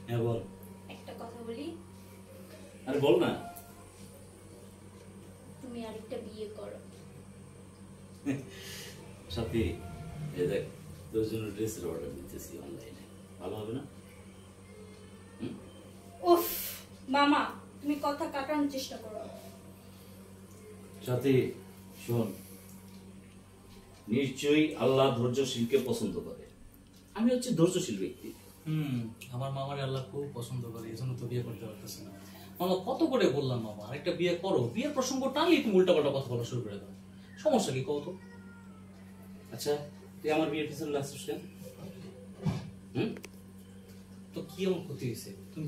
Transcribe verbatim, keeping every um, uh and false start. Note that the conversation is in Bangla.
হ্যাঁ বল। একটা কথা বলি। আরে বল না। তুমি আরেকটা বিয়ে করো। সাথী, এই দেখ তোর জন্য ড্রেসের অর্ডার দিতেছি অনলাইনে, ভালো হবে না? উফ মামা, তুমি কথা কাটানোর চেষ্টা করো। সাথী শোন, নিশ্চয়ই আল্লাহ ধৈর্যশীলকে পছন্দ করে। আমি হচ্ছে ধৈর্যশীল ব্যক্তি। হুম আমার মামার আল্লাহ খুব পছন্দ করে, এজন্য তো বিয়ে করতে পারতেছে না। মামা কত করে বললাম মামা আরেকটা বিয়ে করো, বিয়ের প্রসঙ্গ টানলেই তুমি উল্টাপাল্টা কথা বলা শুরু করে দাও। সমস্যা কি কত? আচ্ছা তুই আমার বিয়ের পিছনে লাগছিস কেন? হুম তো কি এমন ক্ষতি হয়েছে?